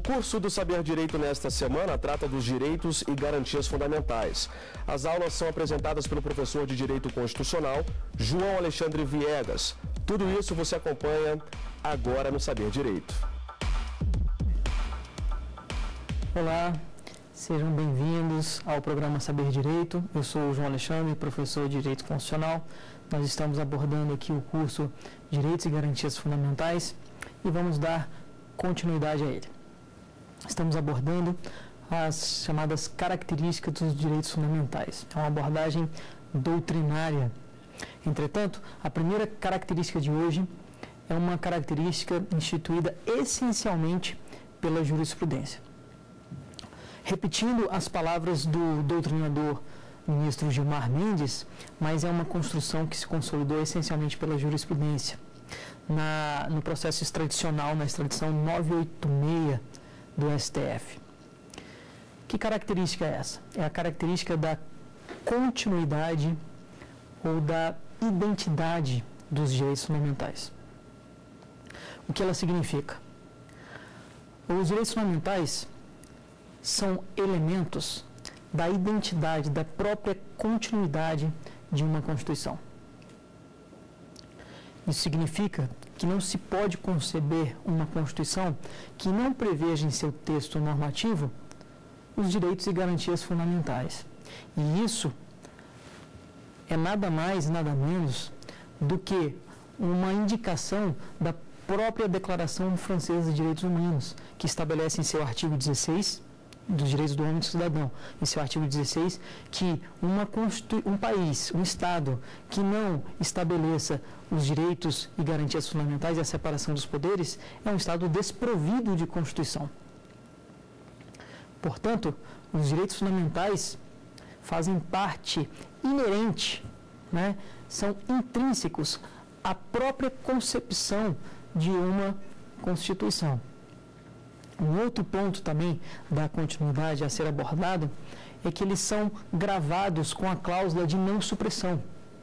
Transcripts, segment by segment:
curso do Saber Direito nesta semana trata dos direitos e garantias fundamentais. As aulas são apresentadas pelo professor de Direito Constitucional, João Alexandre Viegas. Tudo isso você acompanha agora no Saber Direito. Olá, sejam bem-vindos ao programa Saber Direito. Eu sou o João Alexandre, professor de Direito Constitucional. Nós estamos abordando aqui o curso Direitos e Garantias Fundamentais e vamos dar continuidade a ele. Estamos abordando as chamadas características dos direitos fundamentais. É uma abordagem doutrinária. Entretanto, a primeira característica de hoje é uma característica instituída essencialmente pela jurisprudência. Repetindo as palavras do doutrinador ministro Gilmar Mendes, mas é uma construção que se consolidou essencialmente pela jurisprudência. No processo extradicional, na extradição 986 do STF. Que característica é essa? É a característica da continuidade ou da identidade dos direitos fundamentais. O que ela significa? Os direitos fundamentais são elementos da identidade, da própria continuidade de uma Constituição. Isso significa que não se pode conceber uma Constituição que não preveja em seu texto normativo os direitos e garantias fundamentais. E isso é nada mais, nada menos do que uma indicação da própria Declaração Francesa de Direitos Humanos, que estabelece em seu artigo 16 dos direitos do homem e do cidadão, em seu artigo 16, que um país, um Estado, que não estabeleça os direitos e garantias fundamentais e a separação dos poderes, é um Estado desprovido de Constituição. Portanto, os direitos fundamentais fazem parte inerente, são intrínsecos à própria concepção de uma Constituição. Um outro ponto também da continuidade a ser abordado é que eles são gravados com a cláusula de não supressão.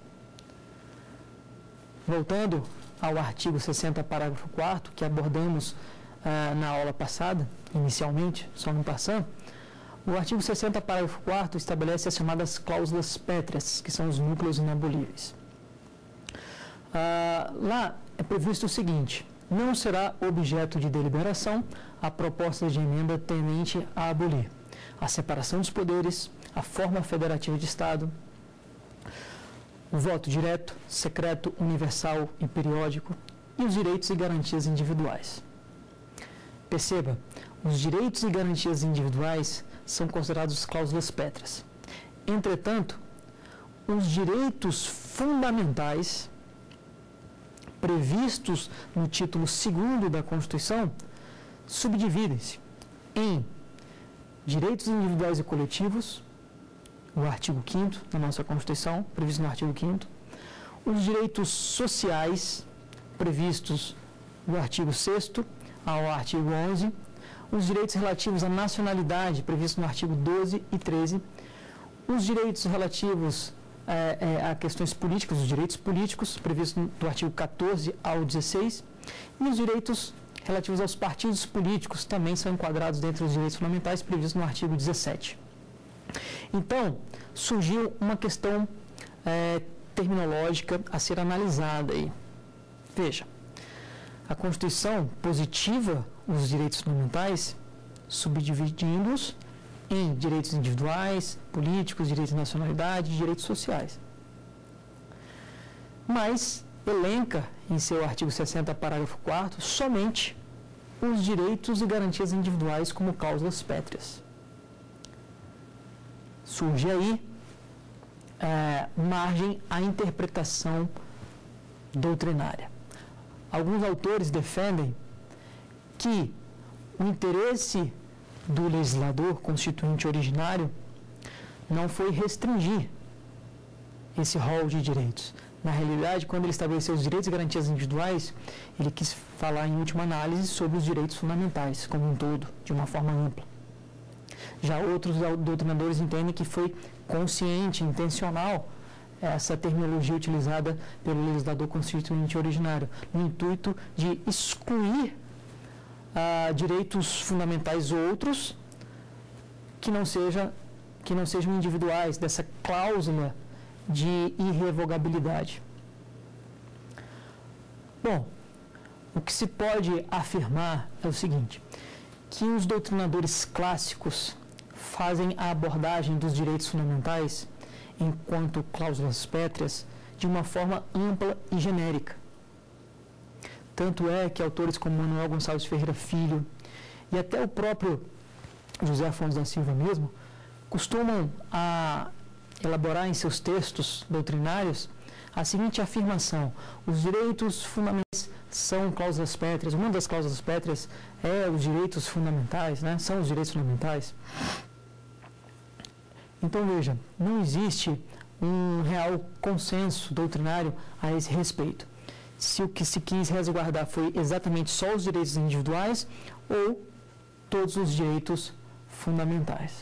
Voltando ao artigo 60, parágrafo 4º, que abordamos na aula passada, inicialmente, só não passando, o artigo 60, parágrafo 4º estabelece as chamadas cláusulas pétreas, que são os núcleos inabolíveis. Lá é previsto o seguinte: não será objeto de deliberação a proposta de emenda tendente a abolir a separação dos poderes, a forma federativa de Estado, o voto direto, secreto, universal e periódico e os direitos e garantias individuais. Perceba, os direitos e garantias individuais são considerados cláusulas pétreas. Entretanto, os direitos fundamentais previstos no título 2º da Constituição subdividem-se em direitos individuais e coletivos, o artigo 5º da nossa Constituição, previsto no artigo 5º, os direitos sociais, previstos no artigo 6º ao artigo 11º, os direitos relativos à nacionalidade, previstos no artigo 12 e 13, os direitos relativos a questões políticas, os direitos políticos, previstos do artigo 14 ao 16, e os direitos relativos aos partidos políticos também são enquadrados dentro dos direitos fundamentais, previstos no artigo 17. Então, surgiu uma questão terminológica a ser analisada aí. Veja, a Constituição positiva os direitos fundamentais, subdividindo-os em direitos individuais, políticos, direitos de nacionalidade e direitos sociais. Mas elenca em seu artigo 60, parágrafo 4º, somente os direitos e garantias individuais como cláusulas pétreas. Surge aí margem à interpretação doutrinária. Alguns autores defendem que o interesse do legislador constituinte originário não foi restringir esse rol de direitos. Na realidade, quando ele estabeleceu os direitos e garantias individuais, ele quis falar, em última análise, sobre os direitos fundamentais, como um todo, de uma forma ampla. Já outros doutrinadores entendem que foi consciente, intencional, essa terminologia utilizada pelo legislador constituinte originário, no intuito de excluir direitos fundamentais outros que não sejam individuais, dessa cláusula de irrevogabilidade. Bom, o que se pode afirmar é o seguinte, que os doutrinadores clássicos fazem a abordagem dos direitos fundamentais enquanto cláusulas pétreas de uma forma ampla e genérica. Tanto é que autores como Manuel Gonçalves Ferreira Filho e até o próprio José Afonso da Silva mesmo costumam elaborar em seus textos doutrinários a seguinte afirmação: os direitos fundamentais são cláusulas pétreas, uma das cláusulas pétreas é os direitos fundamentais, né? São os direitos fundamentais. Então, veja, não existe um real consenso doutrinário a esse respeito. Se o que se quis resguardar foi exatamente só os direitos individuais ou todos os direitos fundamentais.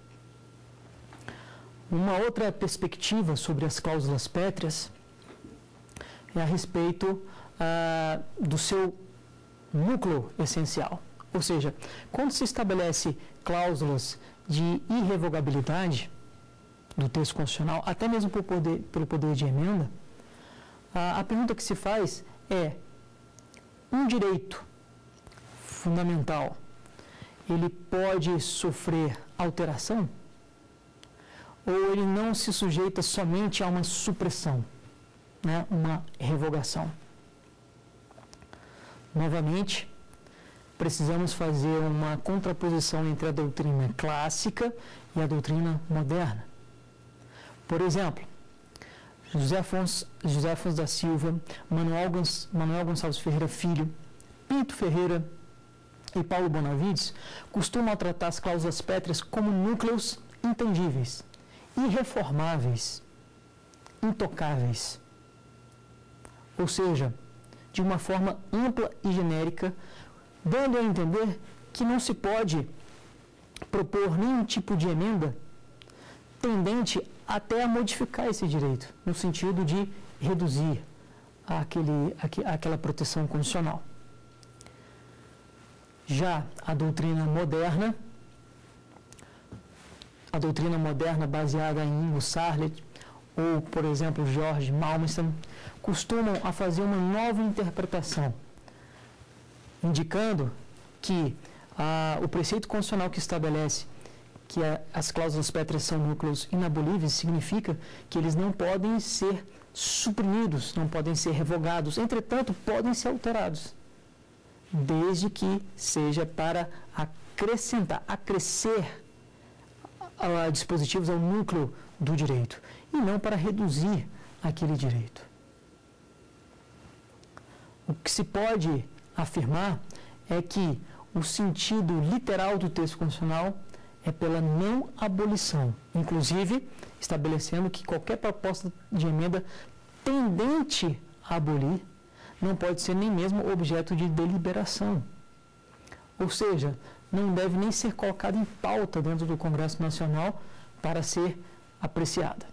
Uma outra perspectiva sobre as cláusulas pétreas é a respeito do seu núcleo essencial. Ou seja, quando se estabelece cláusulas de irrevogabilidade do texto constitucional, até mesmo pelo poder de emenda, a pergunta que se faz é: um direito fundamental, ele pode sofrer alteração? Ou ele não se sujeita somente a uma supressão, né, uma revogação? Novamente, precisamos fazer uma contraposição entre a doutrina clássica e a doutrina moderna. Por exemplo, José Afonso da Silva, Manuel Gonçalves Ferreira Filho, Pinto Ferreira e Paulo Bonavides costumam tratar as cláusulas pétreas como núcleos intangíveis, irreformáveis, intocáveis. Ou seja, de uma forma ampla e genérica, dando a entender que não se pode propor nenhum tipo de emenda tendente até a modificar esse direito, no sentido de reduzir aquela proteção constitucional. Já a doutrina moderna baseada em Ingo Sarlet ou, por exemplo, George Malmsteen, costumam a fazer uma nova interpretação, indicando que o preceito constitucional que estabelece que as cláusulas pétreas são núcleos inabolíveis significa que eles não podem ser suprimidos, não podem ser revogados, entretanto, podem ser alterados, desde que seja para acrescer dispositivos ao núcleo do direito, e não para reduzir aquele direito. O que se pode afirmar é que o sentido literal do texto constitucional é pela não abolição, inclusive estabelecendo que qualquer proposta de emenda tendente a abolir não pode ser nem mesmo objeto de deliberação. Ou seja, não deve nem ser colocada em pauta dentro do Congresso Nacional para ser apreciada.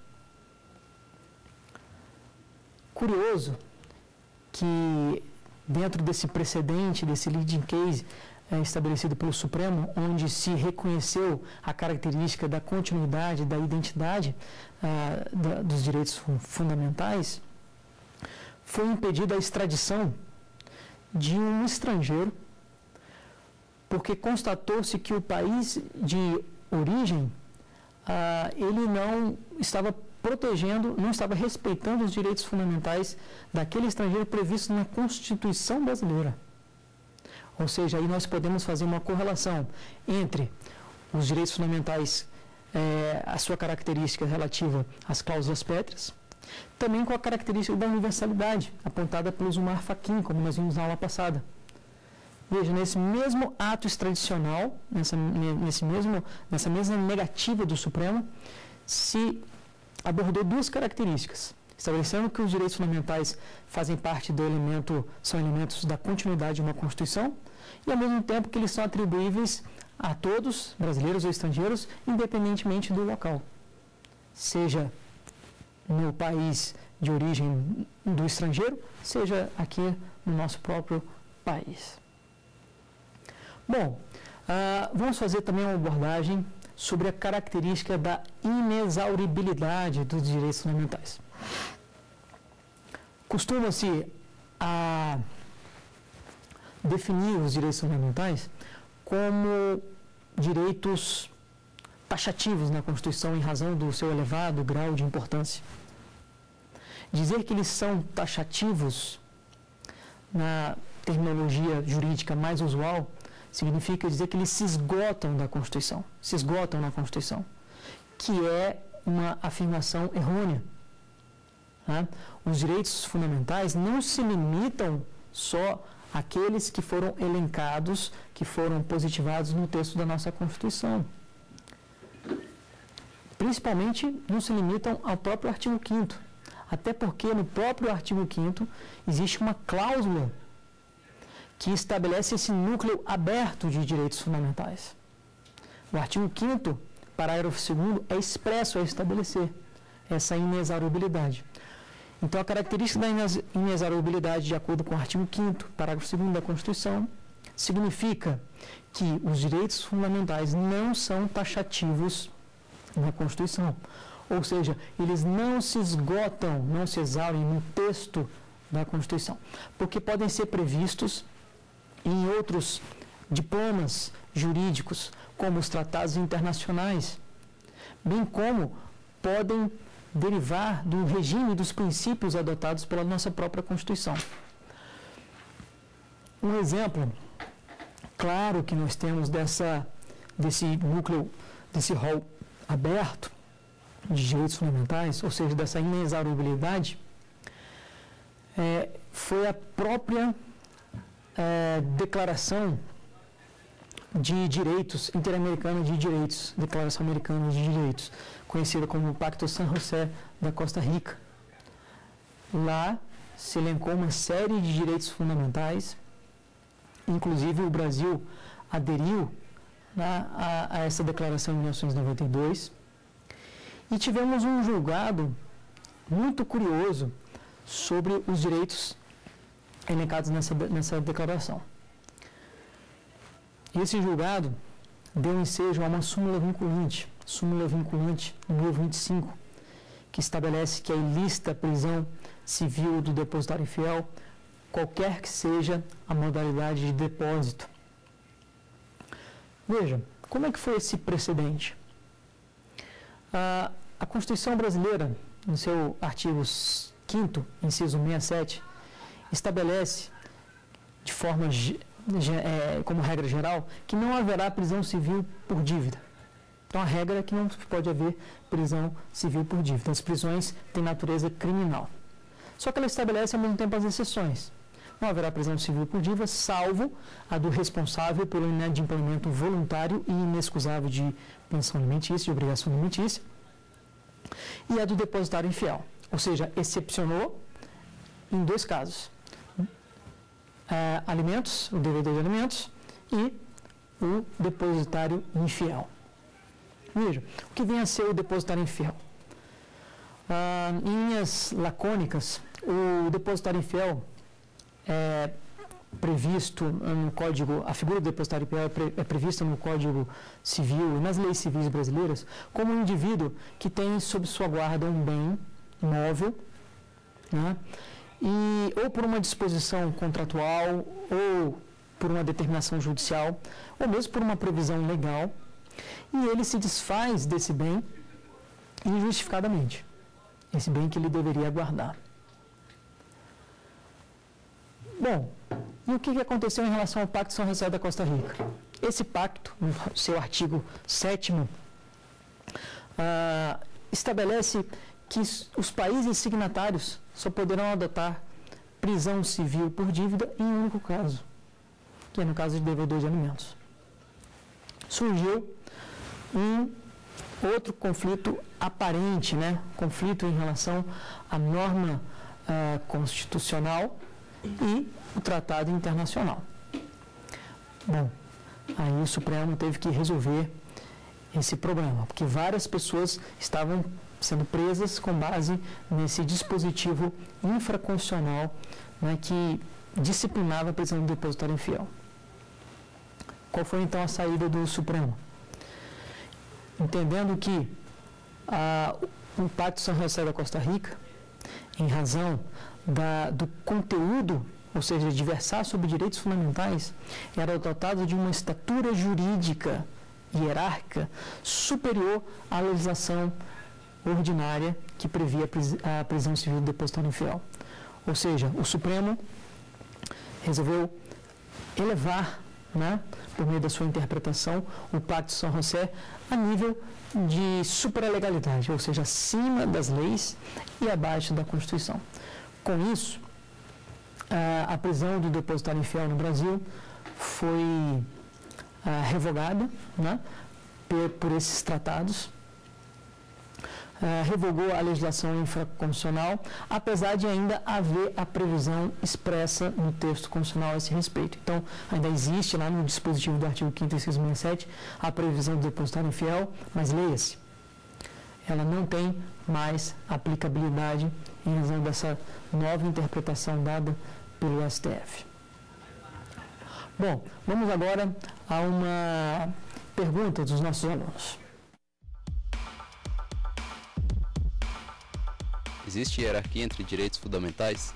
Curioso que dentro desse precedente, desse leading case estabelecido pelo Supremo, onde se reconheceu a característica da continuidade, da identidade dos direitos fundamentais, foi impedida a extradição de um estrangeiro, porque constatou-se que o país de origem ele não estava protegendo, não estava respeitando os direitos fundamentais daquele estrangeiro previstos na Constituição brasileira. Ou seja, aí nós podemos fazer uma correlação entre os direitos fundamentais, a sua característica relativa às cláusulas pétreas, também com a característica da universalidade, apontada pelo Zumar Fachin, como nós vimos na aula passada. Veja, nesse mesmo ato extradicional, nessa mesma negativa do Supremo, se abordou duas características, estabelecendo que os direitos fundamentais fazem parte são elementos da continuidade de uma Constituição, e ao mesmo tempo que eles são atribuíveis a todos, brasileiros ou estrangeiros, independentemente do local, seja no país de origem do estrangeiro, seja aqui no nosso próprio país. Bom, vamos fazer também uma abordagem sobre a característica da inexauribilidade dos direitos fundamentais. Costuma-se a definir os direitos fundamentais como direitos taxativos na Constituição em razão do seu elevado grau de importância. Dizer que eles são taxativos, na terminologia jurídica mais usual, significa dizer que eles se esgotam da Constituição, se esgotam na Constituição, que é uma afirmação errônea. Tá? Os direitos fundamentais não se limitam só àqueles que foram elencados, que foram positivados no texto da nossa Constituição. Principalmente não se limitam ao próprio artigo 5º, até porque no próprio artigo 5º existe uma cláusula que estabelece esse núcleo aberto de direitos fundamentais. O artigo 5º, parágrafo 2º, é expresso a estabelecer essa inexauribilidade. Então, a característica da inexauribilidade, de acordo com o artigo 5º, parágrafo 2º da Constituição, significa que os direitos fundamentais não são taxativos na Constituição. Ou seja, eles não se esgotam, não se exaurem no texto da Constituição, porque podem ser previstos em outros diplomas jurídicos, como os tratados internacionais, bem como podem derivar do regime dos princípios adotados pela nossa própria Constituição. Um exemplo claro que nós temos desse núcleo, desse rol aberto de direitos fundamentais, ou seja, dessa inexauribilidade, foi a própria Declaração de Direitos, Interamericana de Direitos, Declaração Americana de Direitos, conhecida como Pacto San José da Costa Rica. Lá se elencou uma série de direitos fundamentais, inclusive o Brasil aderiu a essa declaração em 1992, e tivemos um julgado muito curioso sobre os direitos elencados nessa declaração. Esse julgado deu ensejo a uma súmula vinculante número 25, que estabelece que é ilícita a prisão civil do depositário infiel, qualquer que seja a modalidade de depósito. Veja, como é que foi esse precedente? A Constituição brasileira, no seu artigo 5º, inciso 67, estabelece, de forma como regra geral, que não haverá prisão civil por dívida. Então, a regra é que não pode haver prisão civil por dívida. As prisões têm natureza criminal. Só que ela estabelece, ao mesmo tempo, as exceções. Não haverá prisão civil por dívida, salvo a do responsável pelo inadimplemento voluntário e inexcusável de pensão alimentícia, de obrigação alimentícia, e a do depositário infiel. Ou seja, excepcionou em dois casos. Alimentos, o devedor de alimentos, e o depositário infiel. Veja, o que vem a ser o depositário infiel? Em linhas lacônicas, o depositário infiel é previsto no Código, a figura do depositário infiel é prevista no Código Civil e nas leis civis brasileiras como um indivíduo que tem sob sua guarda um bem imóvel, né? E ou por uma disposição contratual, ou por uma determinação judicial, ou mesmo por uma previsão legal, e ele se desfaz desse bem injustificadamente, esse bem que ele deveria guardar. Bom, e o que aconteceu em relação ao Pacto São José da Costa Rica? Esse pacto, no seu artigo 7º, estabelece que os países signatários só poderão adotar prisão civil por dívida em um único caso, que é no caso de devedor de alimentos. Surgiu um outro conflito aparente, conflito em relação à norma constitucional e o tratado internacional. Bom, aí o Supremo teve que resolver esse problema, porque várias pessoas estavam sendo presas com base nesse dispositivo infraconstitucional, que disciplinava a prisão do depositário infiel. Qual foi então a saída do Supremo? Entendendo que o Pacto San José da Costa Rica, em razão do conteúdo, ou seja, de versar sobre direitos fundamentais, era dotado de uma estatura jurídica hierárquica superior à legislação ordinária que previa a prisão civil do depositário infiel. Ou seja, o Supremo resolveu elevar, por meio da sua interpretação, o Pacto San José a nível de supralegalidade, ou seja, acima das leis e abaixo da Constituição. Com isso, a prisão do depositário infiel no Brasil foi revogada por esses tratados, revogou a legislação infraconstitucional, apesar de ainda haver a previsão expressa no texto constitucional a esse respeito. Então, ainda existe lá no dispositivo do artigo 5º, inciso 67, a previsão do depositário infiel, mas leia-se, ela não tem mais aplicabilidade em razão dessa nova interpretação dada pelo STF. Bom, vamos agora a uma pergunta dos nossos alunos. Existe hierarquia entre direitos fundamentais?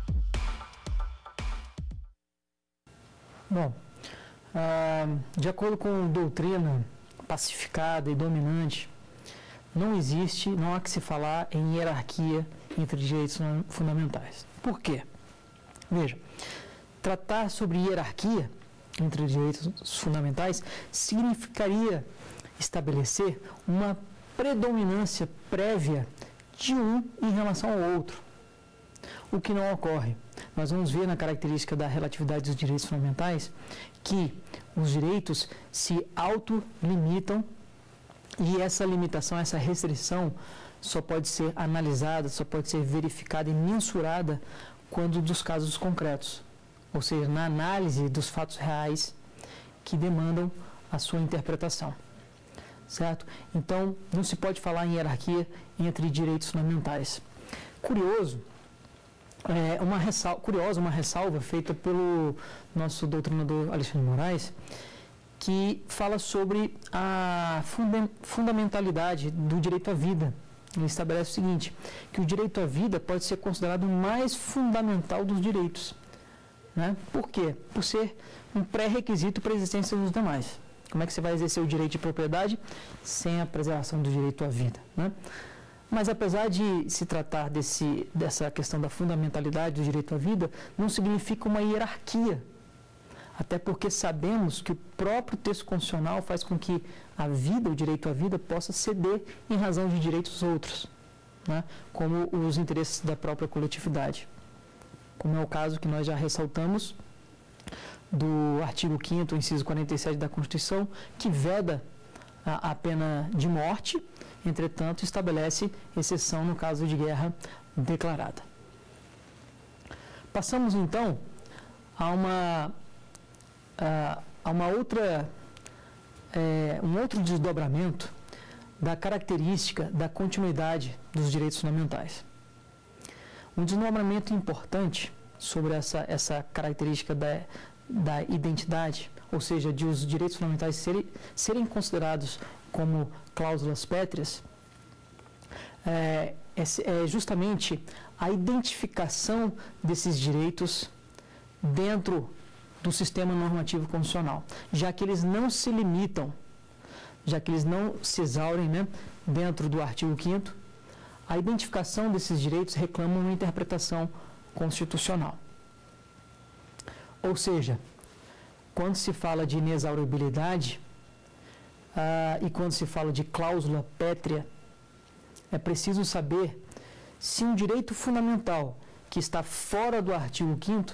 Bom, de acordo com doutrina pacificada e dominante, não há que se falar em hierarquia entre direitos fundamentais. Por quê? Veja, tratar sobre hierarquia entre direitos fundamentais significaria estabelecer uma predominância prévia de um em relação ao outro, o que não ocorre. Nós vamos ver na característica da relatividade dos direitos fundamentais que os direitos se autolimitam e essa limitação, essa restrição só pode ser analisada, só pode ser verificada e mensurada quando dos casos concretos, ou seja, na análise dos fatos reais que demandam a sua interpretação. Certo? Então, não se pode falar em hierarquia entre direitos fundamentais. Curiosa uma ressalva feita pelo nosso doutrinador Alexandre de Moraes, que fala sobre a fundamentalidade do direito à vida. Ele estabelece o seguinte, que o direito à vida pode ser considerado o mais fundamental dos direitos. Por quê? Por ser um pré-requisito para a existência dos demais. Como é que você vai exercer o direito de propriedade sem a preservação do direito à vida? Mas apesar de se tratar dessa questão da fundamentalidade do direito à vida, não significa uma hierarquia. Até porque sabemos que o próprio texto constitucional faz com que a vida, o direito à vida, possa ceder em razão de direitos outros, como os interesses da própria coletividade. Como é o caso que nós já ressaltamos do artigo 5º, inciso 47 da Constituição, que veda a pena de morte, entretanto, estabelece exceção no caso de guerra declarada. Passamos, então, a um outro desdobramento da característica da continuidade dos direitos fundamentais. Um desdobramento importante sobre essa característica da identidade, ou seja, de os direitos fundamentais serem considerados como cláusulas pétreas, é justamente a identificação desses direitos dentro do sistema normativo constitucional, já que eles não se limitam, já que eles não se exaurem dentro do artigo 5º, a identificação desses direitos reclama uma interpretação constitucional. Ou seja, quando se fala de inexauribilidade e quando se fala de cláusula pétrea, é preciso saber se um direito fundamental que está fora do artigo 5º,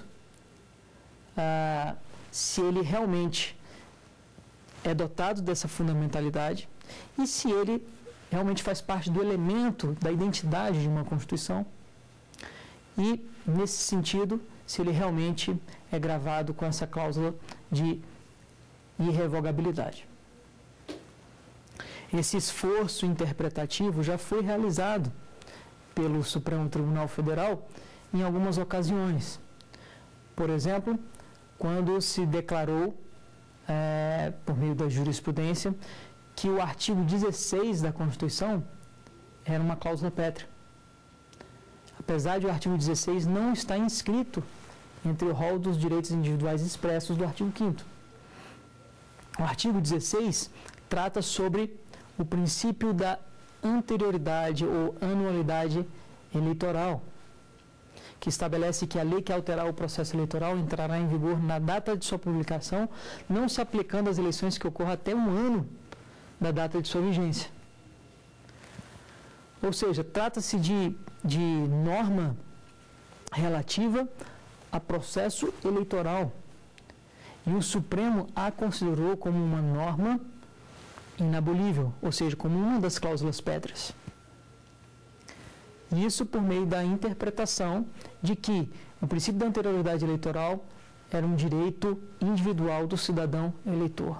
se ele realmente é dotado dessa fundamentalidade e se ele realmente faz parte do elemento da identidade de uma Constituição e, nesse sentido, se ele realmente é gravado com essa cláusula de irrevogabilidade. Esse esforço interpretativo já foi realizado pelo Supremo Tribunal Federal em algumas ocasiões. Por exemplo, quando se declarou por meio da jurisprudência, que o artigo 16 da Constituição era uma cláusula pétrea. Apesar de o artigo 16 não estar inscrito entre o rol dos direitos individuais expressos do artigo 5º. O artigo 16 trata sobre o princípio da anterioridade ou anualidade eleitoral, que estabelece que a lei que alterar o processo eleitoral entrará em vigor na data de sua publicação, não se aplicando às eleições que ocorram até um ano da data de sua vigência. Ou seja, trata-se de norma relativa a processo eleitoral. E o Supremo a considerou como uma norma inabolível, ou seja, como uma das cláusulas pétreas. Isso por meio da interpretação de que o princípio da anterioridade eleitoral era um direito individual do cidadão eleitor.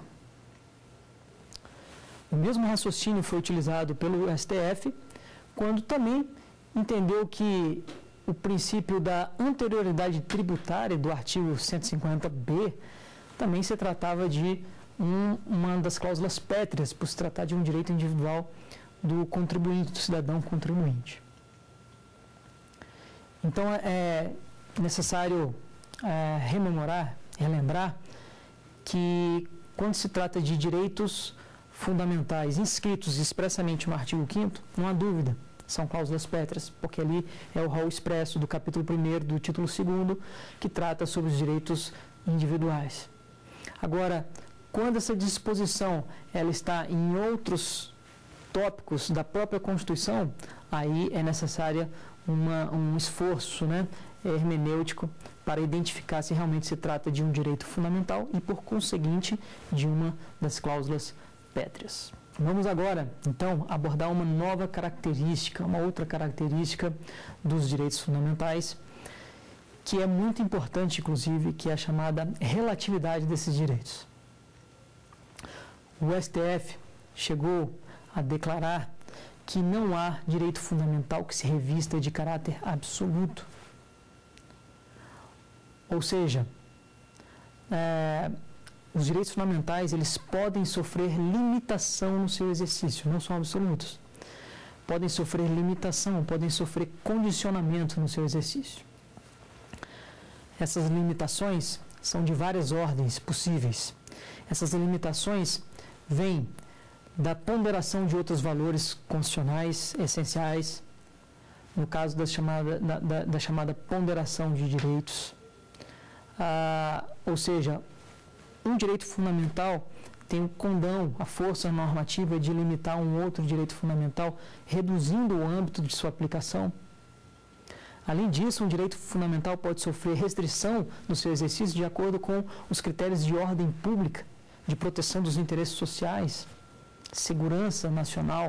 O mesmo raciocínio foi utilizado pelo STF, quando também entendeu que o princípio da anterioridade tributária do artigo 150b também se tratava de uma das cláusulas pétreas, por se tratar de um direito individual do contribuinte, do cidadão contribuinte. Então, é necessário relembrar que quando se trata de direitos fundamentais inscritos expressamente no artigo 5º, não há dúvida, são cláusulas pétreas, porque ali é o rol expresso do capítulo 1º do título 2º, que trata sobre os direitos individuais. Agora, quando essa disposição ela está em outros tópicos da própria Constituição, aí é necessária um esforço, hermenêutico para identificar se realmente se trata de um direito fundamental e, por conseguinte, de uma das cláusulas pétreas. Vamos agora, então, abordar uma nova característica, uma outra característica dos direitos fundamentais, que é muito importante, inclusive, que é a chamada relatividade desses direitos. O STF chegou a declarar que não há direito fundamental que se revista de caráter absoluto. Ou seja, os direitos fundamentais eles podem sofrer limitação no seu exercício, não são absolutos. Podem sofrer limitação, podem sofrer condicionamento no seu exercício. Essas limitações são de várias ordens possíveis. Essas limitações vêm da ponderação de outros valores constitucionais essenciais, no caso da chamada ponderação de direitos. Ou seja, um direito fundamental tem o condão, a força normativa de limitar um outro direito fundamental, reduzindo o âmbito de sua aplicação. Além disso, um direito fundamental pode sofrer restrição no seu exercício de acordo com os critérios de ordem pública, de proteção dos interesses sociais, segurança nacional.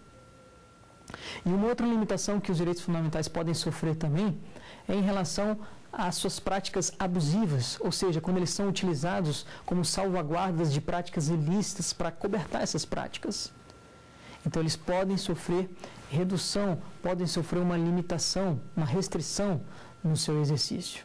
E uma outra limitação que os direitos fundamentais podem sofrer também é em relação às suas práticas abusivas, ou seja, quando eles são utilizados como salvaguardas de práticas ilícitas para cobertar essas práticas. Então, eles podem sofrer redução, podem sofrer uma limitação, uma restrição no seu exercício.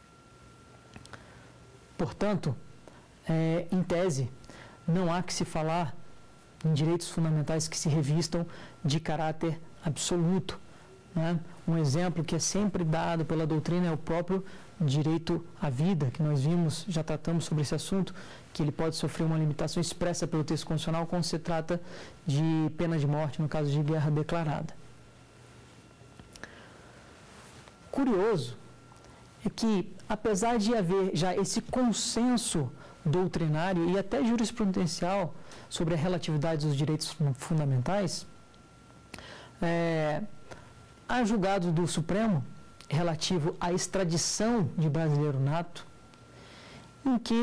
Portanto, em tese, não há que se falar em direitos fundamentais que se revistam de caráter absoluto. Um exemplo que é sempre dado pela doutrina é o próprio direito à vida, que nós vimos, já tratamos sobre esse assunto, que ele pode sofrer uma limitação expressa pelo texto constitucional quando se trata de pena de morte, no caso de guerra declarada. Curioso é que, apesar de haver já esse consenso doutrinário e até jurisprudencial sobre a relatividade dos direitos fundamentais, há julgado do Supremo relativo à extradição de brasileiro nato, em que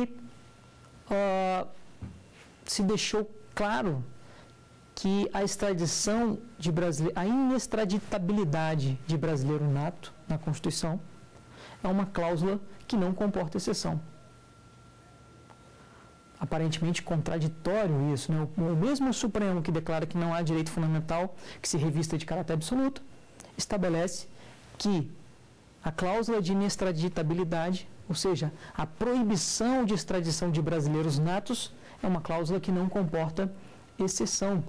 se deixou claro que a extradição de brasileiro, a inextraditabilidade de brasileiro nato na Constituição é uma cláusula que não comporta exceção. Aparentemente contraditório isso, O mesmo Supremo que declara que não há direito fundamental que se revista de caráter absoluto, estabelece que a cláusula de inextraditabilidade, Ou seja, a proibição de extradição de brasileiros natos é uma cláusula que não comporta exceção.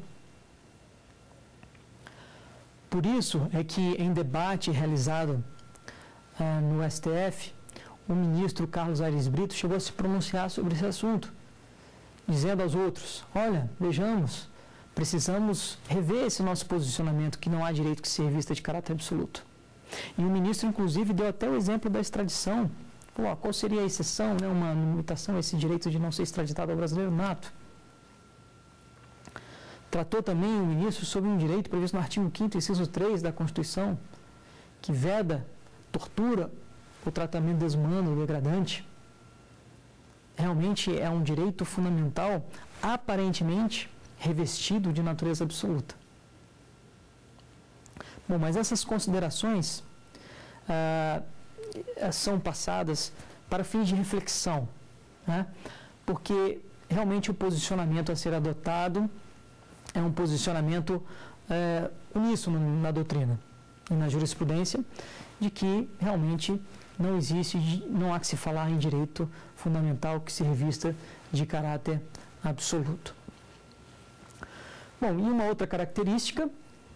Por isso é que, em debate realizado no STF, o ministro Carlos Aires Brito chegou a se pronunciar sobre esse assunto, dizendo aos outros: olha, vejamos, precisamos rever esse nosso posicionamento, que não há direito que se revista de caráter absoluto. E o ministro, inclusive, deu até o exemplo da extradição. Falou, qual seria a exceção, né, uma limitação a esse direito de não ser extraditado ao brasileiro nato? Tratou também o ministro sobre um direito previsto no artigo 5º, inciso 3 da Constituição, que veda tortura ou tratamento desumano ou degradante. Realmente é um direito fundamental, aparentemente revestido de natureza absoluta. Bom, mas essas considerações são passadas para fins de reflexão, né? Porque realmente o posicionamento a ser adotado é um posicionamento uníssono na doutrina e na jurisprudência, de que realmente não existe, não há que se falar em direito fundamental que se revista de caráter absoluto. Bom, e uma outra característica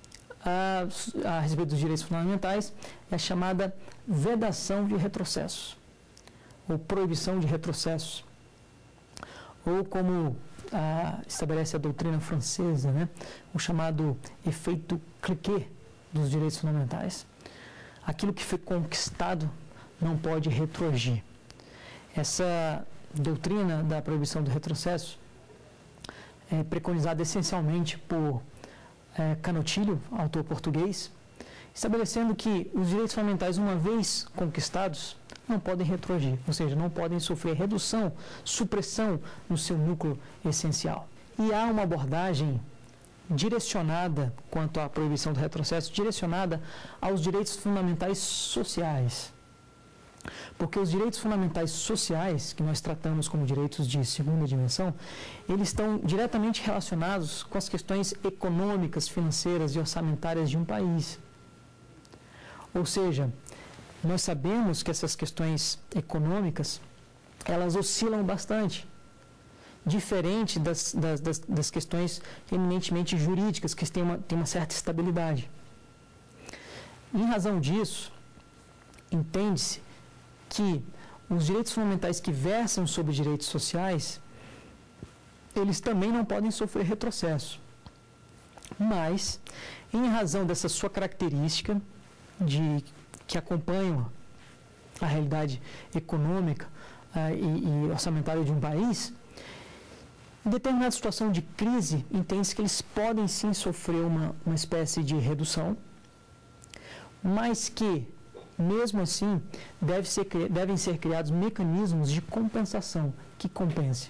a respeito dos direitos fundamentais é a chamada vedação de retrocessos, ou proibição de retrocessos, ou como estabelece a doutrina francesa, né, o chamado efeito cliquet dos direitos fundamentais. Aquilo que foi conquistado não pode retroagir. Essa doutrina da proibição do retrocesso é preconizada essencialmente por Canotilho, autor português, estabelecendo que os direitos fundamentais, uma vez conquistados, não podem retroagir, ou seja, não podem sofrer redução, supressão no seu núcleo essencial. E há uma abordagem direcionada, quanto à proibição do retrocesso, direcionada aos direitos fundamentais sociais. Porque os direitos fundamentais sociais, que nós tratamos como direitos de segunda dimensão, eles estão diretamente relacionados com as questões econômicas, financeiras e orçamentárias de um país. Ou seja, nós sabemos que essas questões econômicas, elas oscilam bastante, diferente das questões eminentemente jurídicas, que têm uma certa estabilidade. Em razão disso, entende-se que os direitos fundamentais que versam sobre direitos sociais, eles também não podem sofrer retrocesso. Mas, em razão dessa sua característica, que acompanham a realidade econômica e orçamentária de um país, em determinada situação de crise, entende-se que eles podem sim sofrer uma espécie de redução, mas que, mesmo assim, devem ser criados mecanismos de compensação que compense.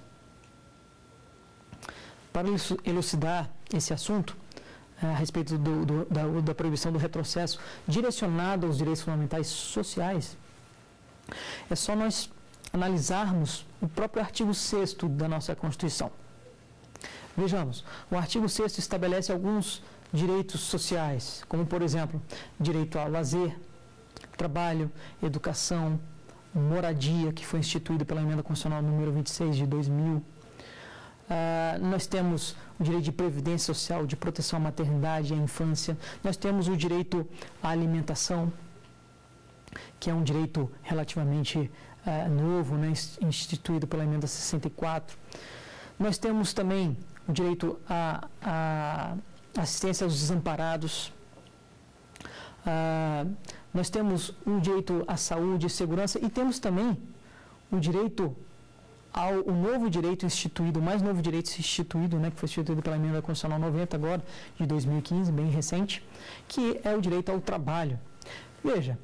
Para elucidar esse assunto, a respeito da proibição do retrocesso direcionado aos direitos fundamentais sociais, é só nós analisarmos o próprio artigo 6º da nossa Constituição. Vejamos, o artigo 6º estabelece alguns direitos sociais, como, por exemplo, direito ao lazer, trabalho, educação, moradia, que foi instituído pela Emenda Constitucional número 26 de 2000. Nós temos o direito de previdência social, de proteção à maternidade e à infância. Nós temos o direito à alimentação, que é um direito relativamente novo, né, instituído pela Emenda 64. Nós temos também o direito à assistência aos desamparados. Nós temos um direito à saúde e segurança e temos também o direito o novo direito instituído, o mais novo direito instituído, né, que foi instituído pela Emenda Constitucional 90 agora, de 2015, bem recente, que é o direito ao trabalho. Veja,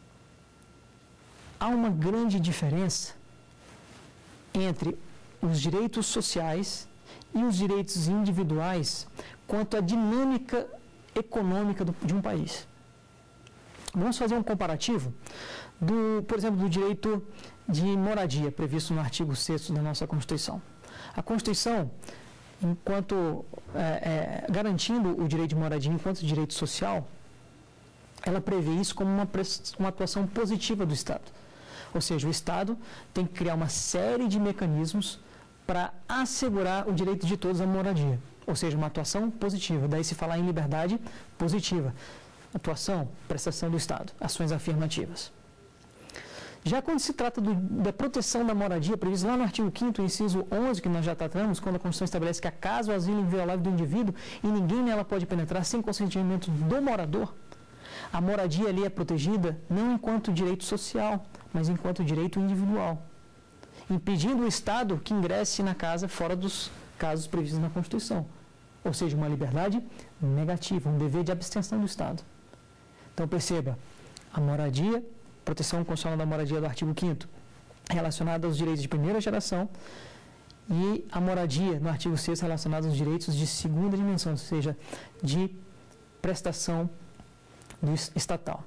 há uma grande diferença entre os direitos sociais e os direitos individuais quanto à dinâmica econômica de um país. Vamos fazer um comparativo, por exemplo, do direito de moradia, previsto no artigo 6º da nossa Constituição. A Constituição, enquanto garantindo o direito de moradia enquanto direito social, ela prevê isso como uma atuação positiva do Estado. Ou seja, o Estado tem que criar uma série de mecanismos para assegurar o direito de todos à moradia. Ou seja, uma atuação positiva. Daí se falar em liberdade positiva. Atuação, prestação do Estado, ações afirmativas. Já quando se trata da proteção da moradia, previsto lá no artigo 5º, inciso 11, que nós já tratamos, quando a Constituição estabelece que a casa ou asilo inviolável do indivíduo e ninguém nela pode penetrar sem consentimento do morador, a moradia ali é protegida não enquanto direito social, mas enquanto direito individual, impedindo o Estado que ingresse na casa fora dos casos previstos na Constituição. Ou seja, uma liberdade negativa, um dever de abstenção do Estado. Então perceba, a moradia, proteção constitucional da moradia do artigo 5º, relacionada aos direitos de primeira geração, e a moradia no artigo 6º relacionada aos direitos de segunda dimensão, ou seja, de prestação do estatal.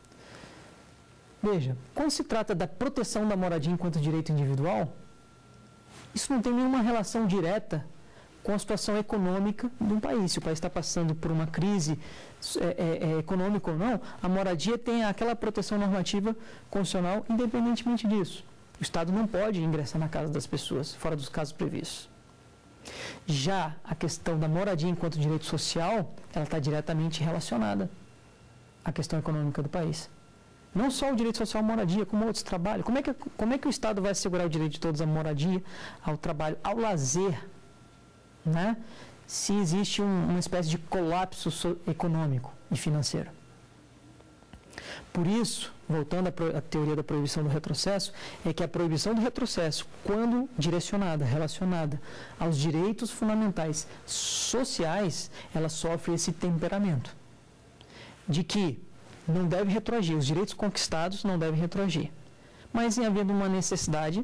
Veja, quando se trata da proteção da moradia enquanto direito individual, isso não tem nenhuma relação direta com a situação econômica de um país. Se o país está passando por uma crise econômica ou não, a moradia tem aquela proteção normativa constitucional independentemente disso. O Estado não pode ingressar na casa das pessoas, fora dos casos previstos. Já a questão da moradia enquanto direito social, ela está diretamente relacionada à questão econômica do país. Não só o direito social à moradia, como outros trabalhos. Como é que o Estado vai assegurar o direito de todos à moradia, ao trabalho, ao lazer, né? Se existe uma espécie de colapso econômico e financeiro. Por isso, voltando à teoria da proibição do retrocesso, é que a proibição do retrocesso, quando direcionada, relacionada aos direitos fundamentais sociais, ela sofre esse temperamento de que não deve retroagir, os direitos conquistados não devem retroagir. Mas, em havendo uma necessidade,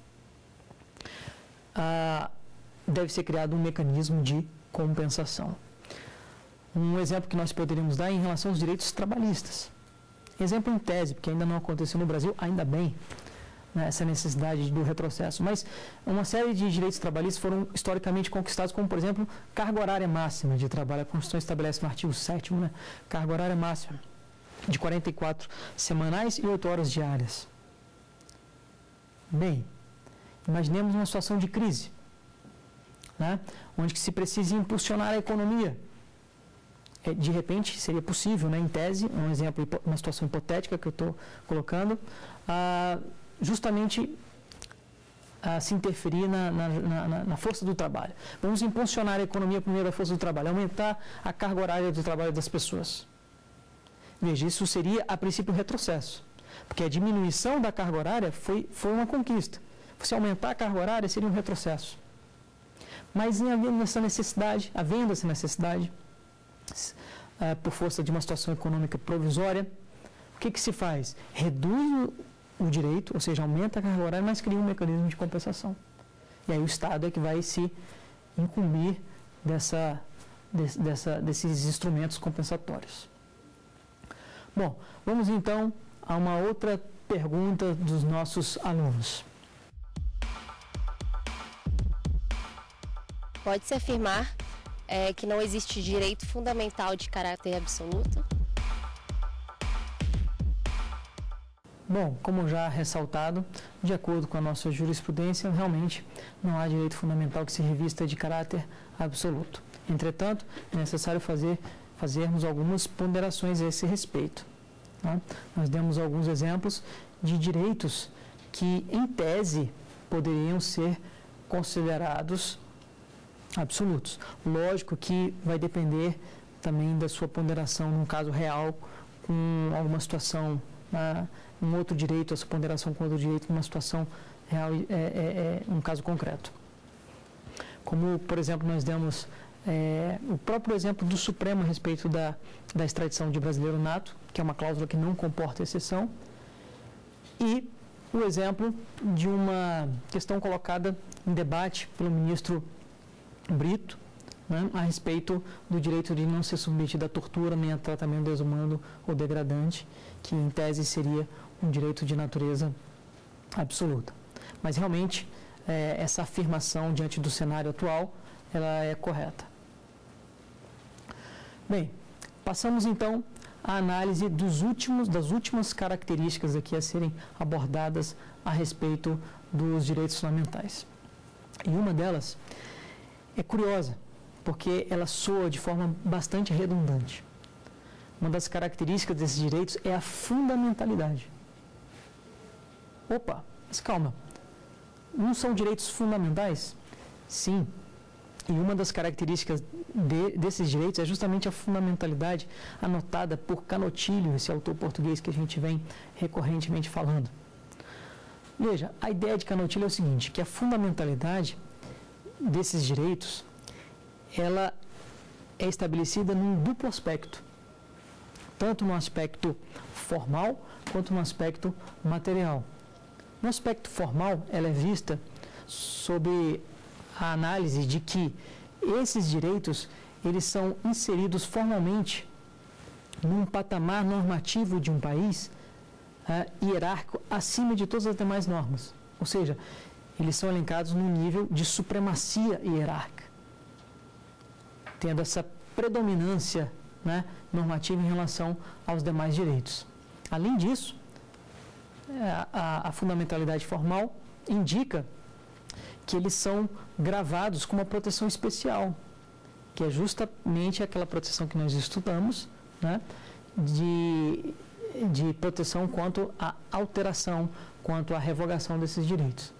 deve ser criado um mecanismo de compensação. Um exemplo que nós poderíamos dar é em relação aos direitos trabalhistas. Exemplo em tese, porque ainda não aconteceu no Brasil, ainda bem, né, essa necessidade do retrocesso. Mas uma série de direitos trabalhistas foram historicamente conquistados, como, por exemplo, carga horária máxima de trabalho. A Constituição estabelece no artigo 7º, né, carga horária máxima de 44 semanais e 8 horas diárias. Bem, imaginemos uma situação de crise, né, onde que se precisa impulsionar a economia. De repente, seria possível, né, em tese, um exemplo, uma situação hipotética que eu estou colocando, justamente se interferir na força do trabalho. Vamos impulsionar a economia por meio da força do trabalho, aumentar a carga horária do trabalho das pessoas. Veja, isso seria, a princípio, um retrocesso, porque a diminuição da carga horária foi uma conquista. Se aumentar a carga horária, seria um retrocesso. Mas havendo essa necessidade, por força de uma situação econômica provisória, o que se faz? Reduz o direito, ou seja, aumenta a carga horária, mas cria um mecanismo de compensação. E aí o Estado é que vai se incumbir desses instrumentos compensatórios. Bom, vamos então a uma outra pergunta dos nossos alunos. Pode-se afirmar que não existe direito fundamental de caráter absoluto? Bom, como já ressaltado, de acordo com a nossa jurisprudência, realmente não há direito fundamental que se revista de caráter absoluto. Entretanto, é necessário fazermos algumas ponderações a esse respeito. Tá? Nós demos alguns exemplos de direitos que, em tese, poderiam ser considerados absolutos. Lógico que vai depender também da sua ponderação num caso real, com alguma situação, um outro direito, a sua ponderação com outro direito, numa situação real, um caso concreto. Como, por exemplo, nós demos o próprio exemplo do Supremo a respeito da extradição de brasileiro nato, que é uma cláusula que não comporta exceção, e o exemplo de uma questão colocada em debate pelo ministro Brito, né, a respeito do direito de não ser submetido à tortura nem a tratamento desumano ou degradante, que em tese seria um direito de natureza absoluta. Mas realmente essa afirmação diante do cenário atual, ela é correta. Bem, passamos então a análise das últimas características aqui a serem abordadas a respeito dos direitos fundamentais. E uma delas é curiosa, porque ela soa de forma bastante redundante. Uma das características desses direitos é a fundamentalidade. Opa, mas calma, não são direitos fundamentais? Sim. E uma das características desses direitos é justamente a fundamentalidade anotada por Canotilho, esse autor português que a gente vem recorrentemente falando. Veja, a ideia de Canotilho é o seguinte, que a fundamentalidade desses direitos, ela é estabelecida num duplo aspecto, tanto no aspecto formal quanto no aspecto material. No aspecto formal, ela é vista sob a análise de que esses direitos, eles são inseridos formalmente num patamar normativo de um país hierárquico acima de todas as demais normas. Ou seja, eles são elencados num nível de supremacia hierárquica, tendo essa predominância, né, normativa em relação aos demais direitos. Além disso, a fundamentalidade formal indica que eles são gravados com uma proteção especial, que é justamente aquela proteção que nós estudamos, né, de proteção quanto à alteração, quanto à revogação desses direitos.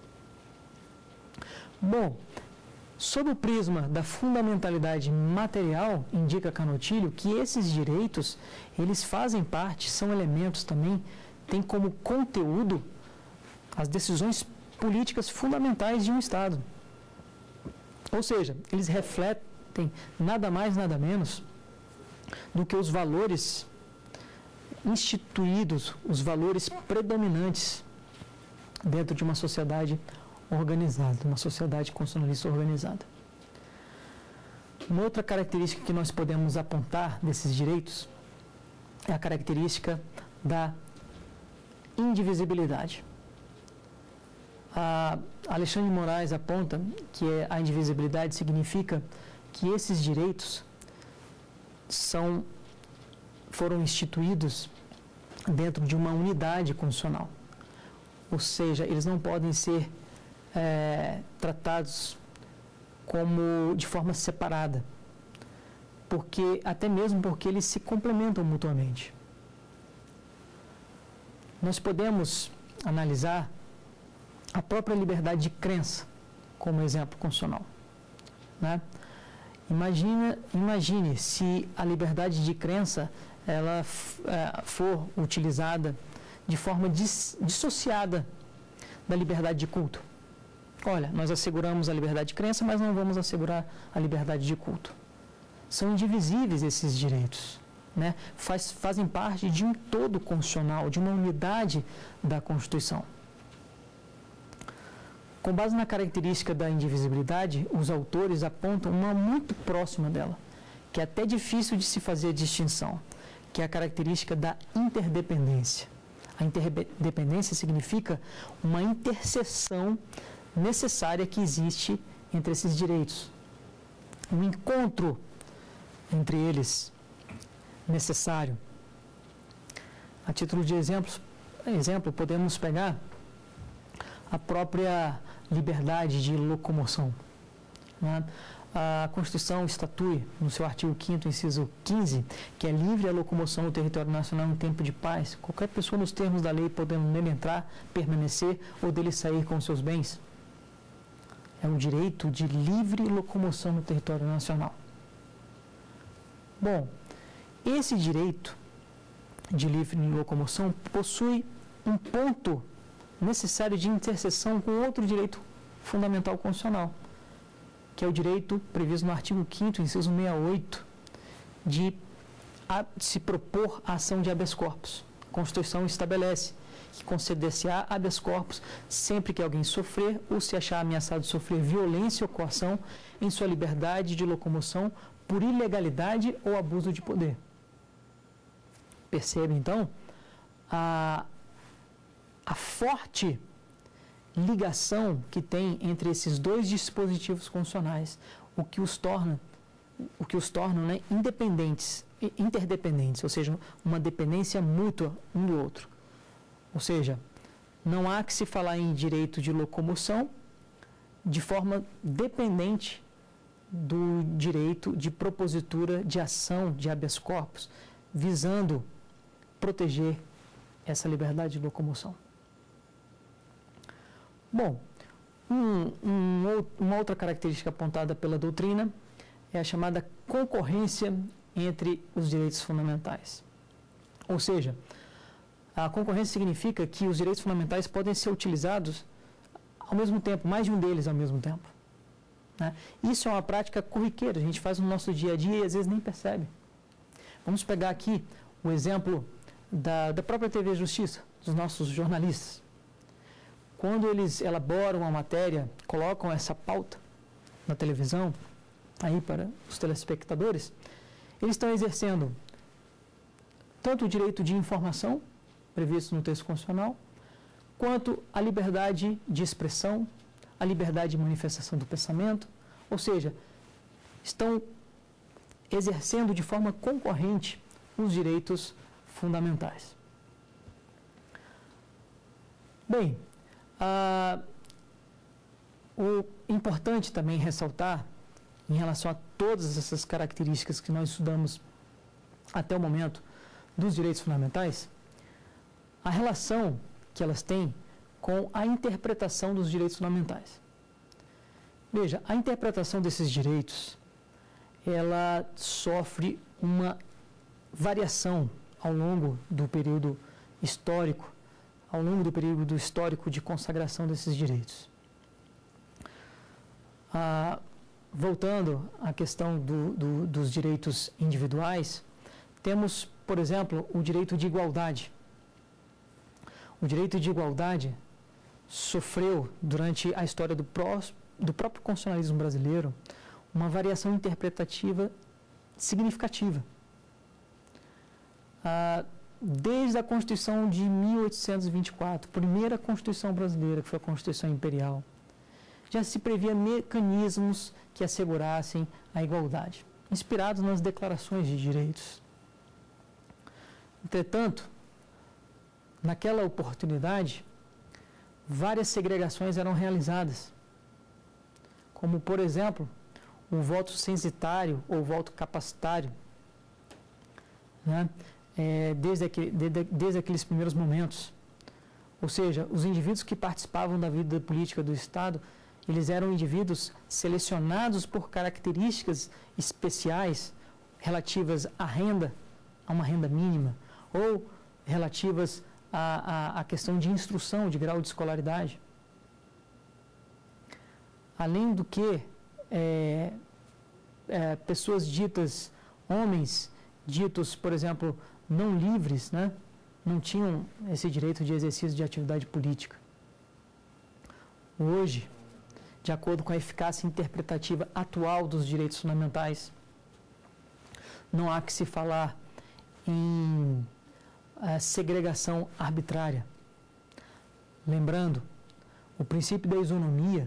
Bom, sob o prisma da fundamentalidade material, indica Canotilho que esses direitos, eles fazem parte, são elementos também, têm como conteúdo as decisões políticas fundamentais de um Estado. Ou seja, eles refletem nada mais, nada menos do que os valores instituídos, os valores predominantes dentro de uma sociedade organizada, uma sociedade constitucionalista organizada. Uma outra característica que nós podemos apontar desses direitos é a característica da indivisibilidade. Alexandre de Moraes aponta que a indivisibilidade significa que esses direitos foram instituídos dentro de uma unidade constitucional. Ou seja, eles não podem ser tratados como de forma separada, até mesmo porque eles se complementam mutuamente. Nós podemos analisar a própria liberdade de crença como exemplo constitucional, né? Imagine se a liberdade de crença ela for utilizada de forma dissociada da liberdade de culto. Olha, nós asseguramos a liberdade de crença, mas não vamos assegurar a liberdade de culto. São indivisíveis esses direitos, né? Fazem parte de um todo constitucional, de uma unidade da Constituição. Com base na característica da indivisibilidade, os autores apontam uma muito próxima dela, que é até difícil de se fazer a distinção, que é a característica da interdependência. A interdependência significa uma interseção necessária que existe entre esses direitos. Um encontro entre eles necessário. A título de exemplo, podemos pegar a própria liberdade de locomoção, né? A Constituição estatui, no seu artigo 5º, inciso 15, que é livre a locomoção no território nacional em tempo de paz, qualquer pessoa nos termos da lei podendo nele entrar, permanecer ou dele sair com seus bens. É um direito de livre locomoção no território nacional. Bom, esse direito de livre locomoção possui um ponto necessário de interseção com outro direito fundamental constitucional, que é o direito previsto no artigo 5º, inciso 68, de se propor a ação de habeas corpus. A Constituição estabelece que conceder-se-á habeas corpus sempre que alguém sofrer ou se achar ameaçado de sofrer violência ou coação em sua liberdade de locomoção por ilegalidade ou abuso de poder. Percebe, então, a forte ligação que tem entre esses dois dispositivos constitucionais, o que os tornam, né, independentes interdependentes, ou seja, uma dependência mútua um do outro. Ou seja, não há que se falar em direito de locomoção de forma dependente do direito de propositura de ação de habeas corpus, visando proteger essa liberdade de locomoção. Bom, uma outra característica apontada pela doutrina é a chamada concorrência entre os direitos fundamentais. Ou seja, a concorrência significa que os direitos fundamentais podem ser utilizados ao mesmo tempo, mais de um deles ao mesmo tempo, né? Isso é uma prática corriqueira, a gente faz no nosso dia a dia e às vezes nem percebe. Vamos pegar aqui o exemplo da própria TV Justiça, dos nossos jornalistas. Quando eles elaboram uma matéria, colocam essa pauta na televisão, aí para os telespectadores, eles estão exercendo tanto o direito de informação, previsto no texto constitucional, quanto a liberdade de expressão, a liberdade de manifestação do pensamento, ou seja, estão exercendo de forma concorrente os direitos fundamentais. Bem, o importante também ressaltar, em relação a todas essas características que nós estudamos até o momento dos direitos fundamentais, a relação que elas têm com a interpretação dos direitos fundamentais. Veja, a interpretação desses direitos, ela sofre uma variação ao longo do período histórico, de consagração desses direitos. Voltando à questão dos direitos individuais, temos, por exemplo, o direito de igualdade. O direito de igualdade sofreu, durante a história do próprio constitucionalismo brasileiro, uma variação interpretativa significativa. Desde a Constituição de 1824, primeira Constituição brasileira, que foi a Constituição Imperial, já se previa mecanismos que assegurassem a igualdade, inspirados nas declarações de direitos. Entretanto, naquela oportunidade, várias segregações eram realizadas, como, por exemplo, o voto censitário ou voto capacitário, né? Desde aqueles primeiros momentos. Ou seja, os indivíduos que participavam da vida política do Estado, eles eram indivíduos selecionados por características especiais relativas à renda, a uma renda mínima, ou relativas à questão de instrução, de grau de escolaridade. Além do que, pessoas ditas, homens ditos, por exemplo, não livres, né, não tinham esse direito de exercício de atividade política. Hoje, de acordo com a eficácia interpretativa atual dos direitos fundamentais, não há que se falar em segregação arbitrária. Lembrando, o princípio da isonomia,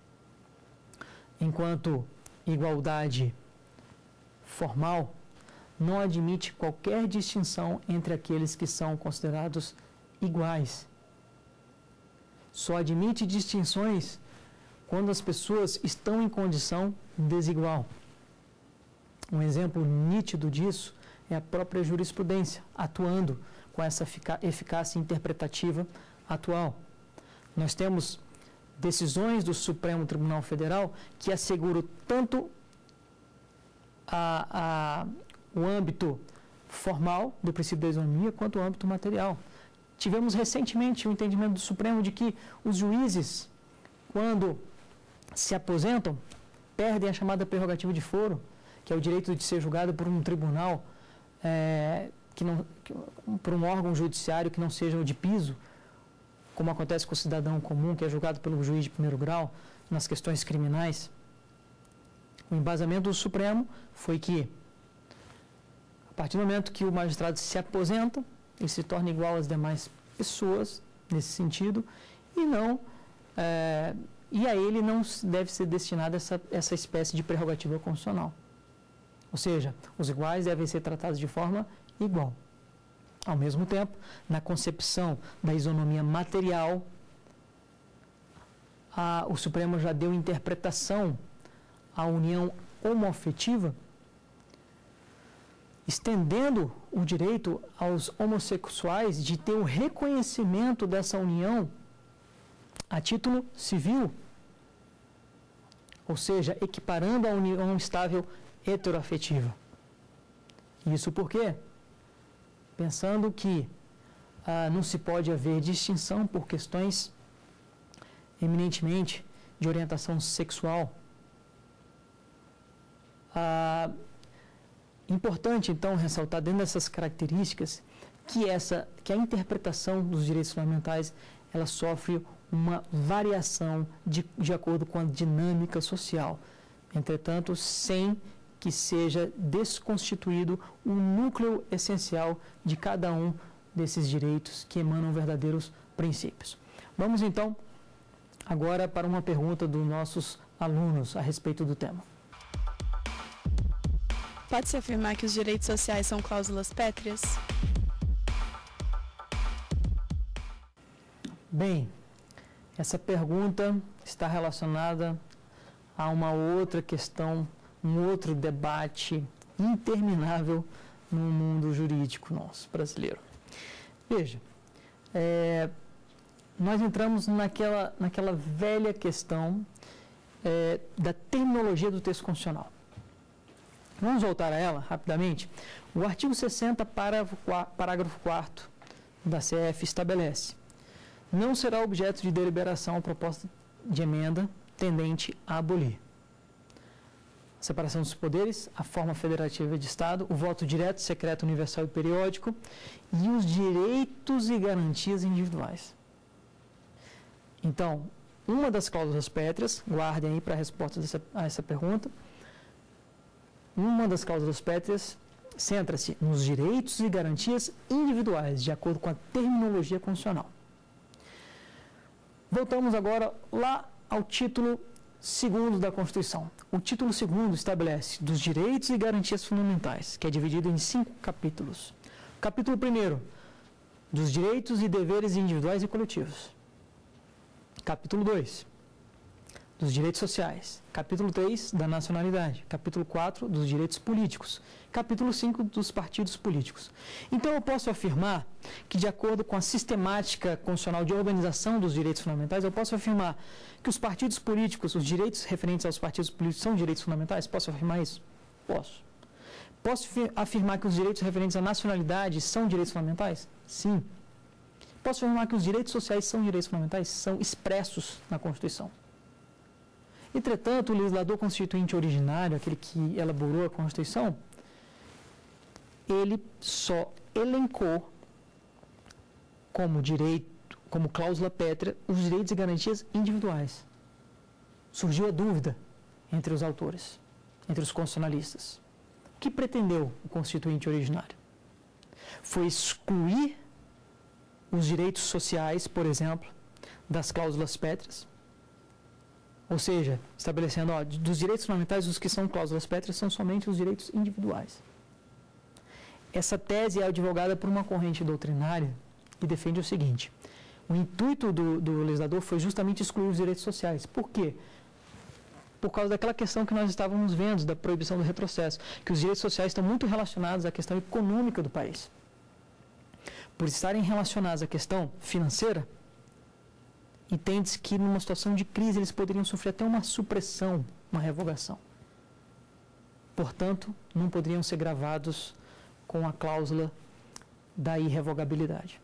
enquanto igualdade formal, não admite qualquer distinção entre aqueles que são considerados iguais. Só admite distinções quando as pessoas estão em condição desigual. Um exemplo nítido disso é a própria jurisprudência, atuando com essa eficácia interpretativa atual. Nós temos decisões do Supremo Tribunal Federal que asseguram tanto o âmbito formal do princípio da isonomia quanto o âmbito material. Tivemos recentemente o entendimento do Supremo de que os juízes, quando se aposentam, perdem a chamada prerrogativa de foro, que é o direito de ser julgado por um tribunal, por um órgão judiciário que não seja o de piso, como acontece com o cidadão comum, que é julgado pelo juiz de primeiro grau, nas questões criminais. O embasamento do Supremo foi que, a partir do momento que o magistrado se aposenta, ele se torna igual às demais pessoas, nesse sentido, e a ele não deve ser destinada essa espécie de prerrogativa constitucional. Ou seja, os iguais devem ser tratados de forma igual. Ao mesmo tempo, na concepção da isonomia material, o Supremo já deu interpretação à união homoafetiva, estendendo o direito aos homossexuais de ter o reconhecimento dessa união a título civil, ou seja, equiparando a união estável heteroafetiva. Isso por quê? Pensando que não se pode haver distinção por questões eminentemente de orientação sexual. Importante, então, ressaltar dentro dessas características que a interpretação dos direitos fundamentais ela sofre uma variação de acordo com a dinâmica social. Entretanto, sem que seja desconstituído o núcleo essencial de cada um desses direitos que emanam verdadeiros princípios. Vamos, então, agora para uma pergunta dos nossos alunos a respeito do tema. Pode-se afirmar que os direitos sociais são cláusulas pétreas? Bem, essa pergunta está relacionada a uma outra questão, um outro debate interminável no mundo jurídico nosso brasileiro. Veja, nós entramos naquela velha questão da terminologia do texto constitucional. Vamos voltar a ela rapidamente. O artigo 60, parágrafo 4º da CF estabelece: não será objeto de deliberação a proposta de emenda tendente a abolir a separação dos poderes, a forma federativa de Estado, o voto direto, secreto, universal e periódico e os direitos e garantias individuais. Então, uma das cláusulas pétreas, guardem aí para a resposta a essa pergunta, uma das cláusulas pétreas centra-se nos direitos e garantias individuais, de acordo com a terminologia constitucional. Voltamos agora lá ao título 2º da Constituição. O título 2º estabelece dos direitos e garantias fundamentais, que é dividido em 5 capítulos. Capítulo 1º, dos direitos e deveres individuais e coletivos. Capítulo 2, dos direitos sociais. Capítulo 3, da nacionalidade. Capítulo 4, dos direitos políticos. Capítulo 5, dos partidos políticos. Então, eu posso afirmar que, de acordo com a sistemática constitucional de organização dos direitos fundamentais, eu posso afirmar que os partidos políticos, os direitos referentes aos partidos políticos são direitos fundamentais? Posso afirmar isso? Posso. Posso afirmar que os direitos referentes à nacionalidade são direitos fundamentais? Sim. Posso afirmar que os direitos sociais são direitos fundamentais? São expressos na Constituição. Entretanto, o legislador constituinte originário, aquele que elaborou a Constituição, ele só elencou como direito, como cláusula pétrea, os direitos e garantias individuais. Surgiu a dúvida entre os autores, entre os constitucionalistas. O que pretendeu o constituinte originário? Foi excluir os direitos sociais, por exemplo, das cláusulas pétreas. Ou seja, estabelecendo, dos direitos fundamentais, os que são cláusulas pétreas são somente os direitos individuais. Essa tese é advogada por uma corrente doutrinária que defende o seguinte: o intuito do legislador foi justamente excluir os direitos sociais. Por quê? Por causa daquela questão que nós estávamos vendo, da proibição do retrocesso, que os direitos sociais estão muito relacionados à questão econômica do país. Por estarem relacionados à questão financeira, entende-se que numa situação de crise eles poderiam sofrer até uma supressão, uma revogação. Portanto, não poderiam ser gravados com a cláusula da irrevogabilidade.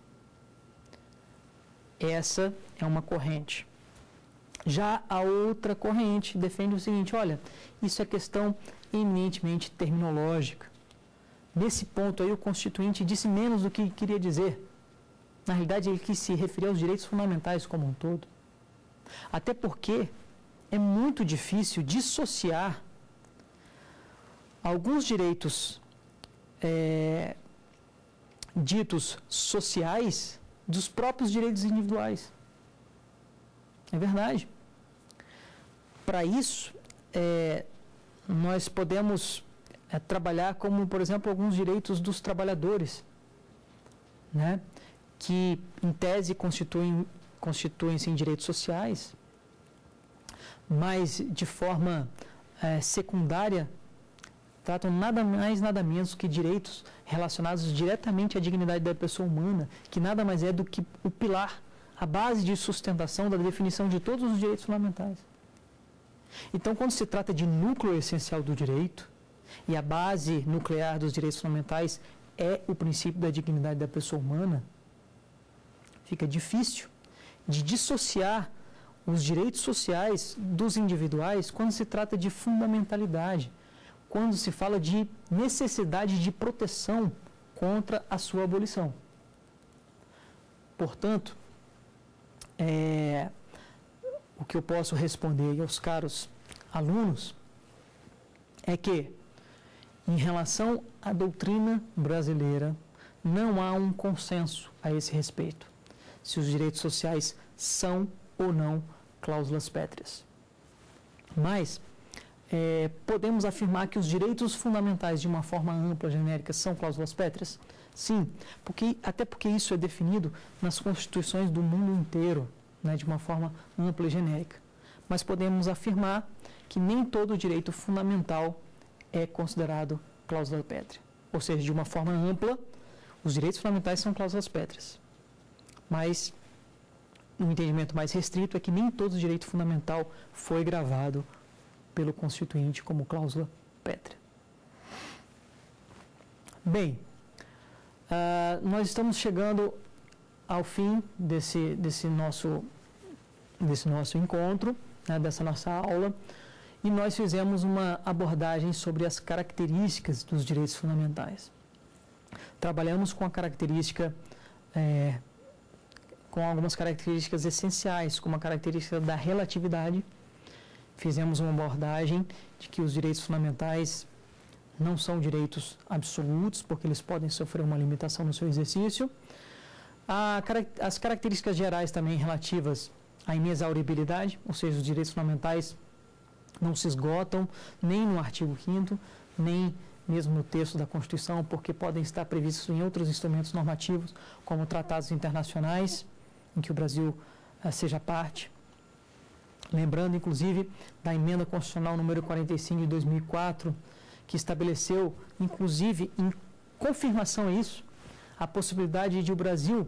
Essa é uma corrente. Já a outra corrente defende o seguinte: olha, isso é questão eminentemente terminológica. Nesse ponto aí o constituinte disse menos do que queria dizer. Na realidade, ele quis se referir aos direitos fundamentais como um todo. Até porque é muito difícil dissociar alguns direitos ditos sociais dos próprios direitos individuais. É verdade. Para isso, nós podemos trabalhar como, por exemplo, alguns direitos dos trabalhadores, né, que em tese constituem-se em direitos sociais, mas de forma secundária tratam nada mais, nada menos que direitos relacionados diretamente à dignidade da pessoa humana, que nada mais é do que o pilar, a base de sustentação da definição de todos os direitos fundamentais. Então, quando se trata de núcleo essencial do direito, e a base nuclear dos direitos fundamentais é o princípio da dignidade da pessoa humana, fica difícil de dissociar os direitos sociais dos individuais quando se trata de fundamentalidade, quando se fala de necessidade de proteção contra a sua abolição. Portanto, o que eu posso responder aos caros alunos é que, em relação à doutrina brasileira, não há um consenso a esse respeito, se os direitos sociais são ou não cláusulas pétreas. Mas podemos afirmar que os direitos fundamentais, de uma forma ampla, genérica, são cláusulas pétreas? Sim, até porque isso é definido nas constituições do mundo inteiro, né, de uma forma ampla e genérica. Mas podemos afirmar que nem todo direito fundamental é considerado cláusula pétrea. Ou seja, de uma forma ampla, os direitos fundamentais são cláusulas pétreas. Mas, um entendimento mais restrito é que nem todo direito fundamental foi gravado pelo Constituinte como cláusula pétrea. Bem, nós estamos chegando ao fim desse nosso encontro, né, dessa nossa aula, e nós fizemos uma abordagem sobre as características dos direitos fundamentais. Trabalhamos com a característica, com algumas características essenciais, como a característica da relatividade. Fizemos uma abordagem de que os direitos fundamentais não são direitos absolutos, porque eles podem sofrer uma limitação no seu exercício. As características gerais também relativas à inexauribilidade, ou seja, os direitos fundamentais não se esgotam nem no artigo 5º, nem mesmo no texto da Constituição, porque podem estar previstos em outros instrumentos normativos, como tratados internacionais, em que o Brasil seja parte. Lembrando, inclusive, da emenda constitucional número 45 de 2004, que estabeleceu, inclusive, em confirmação a isso, a possibilidade de o Brasil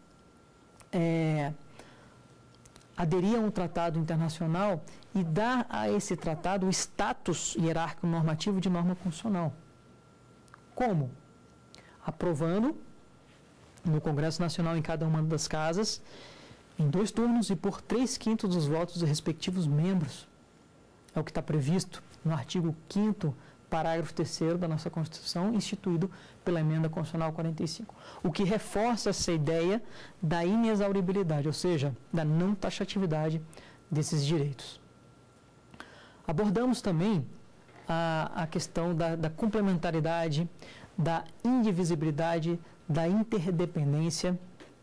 aderir a um tratado internacional e dar a esse tratado o status hierárquico normativo de norma constitucional. Como? Aprovando no Congresso Nacional em cada uma das casas, em 2 turnos e por 3/5 dos votos dos respectivos membros. É o que está previsto no artigo 5º, parágrafo 3º da nossa Constituição, instituído pela Emenda Constitucional 45. O que reforça essa ideia da inexauribilidade, ou seja, da não taxatividade desses direitos. Abordamos também a questão da complementaridade, da indivisibilidade, da interdependência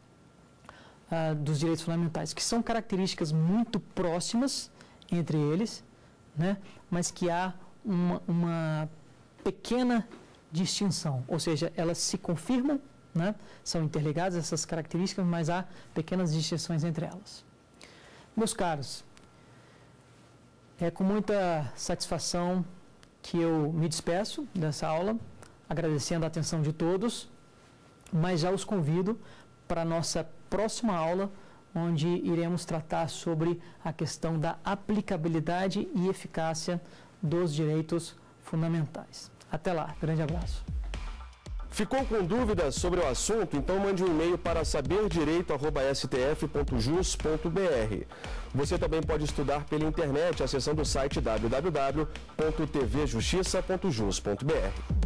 dos direitos fundamentais, que são características muito próximas entre eles, né, mas que há uma pequena distinção, ou seja, elas se confirmam, né, são interligadas essas características, mas há pequenas distinções entre elas. Meus caros, é com muita satisfação que eu me despeço dessa aula, agradecendo a atenção de todos, mas já os convido para a nossa próxima aula, onde iremos tratar sobre a questão da aplicabilidade e eficácia dos direitos fundamentais. Até lá, grande abraço. Ficou com dúvidas sobre o assunto? Então mande um e-mail para saberdireito@stf.jus.br. Você também pode estudar pela internet acessando o site www.tvjustiça.jus.br.